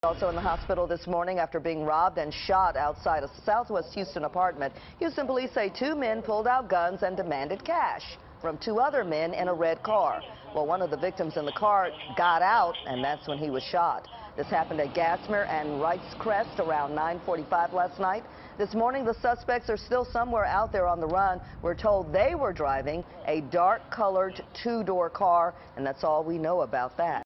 Also in the hospital this morning after being robbed and shot outside a Southwest Houston apartment. Houston police say 2 men pulled out guns and demanded cash from 2 other men in a red car. Well, one of the victims in the car got out, and that's when he was shot. This happened at Gassmer and Wright's Crest around 9:45 last night. This morning, the suspects are still somewhere out there on the run. We're told they were driving a dark-colored 2-door car, and that's all we know about that.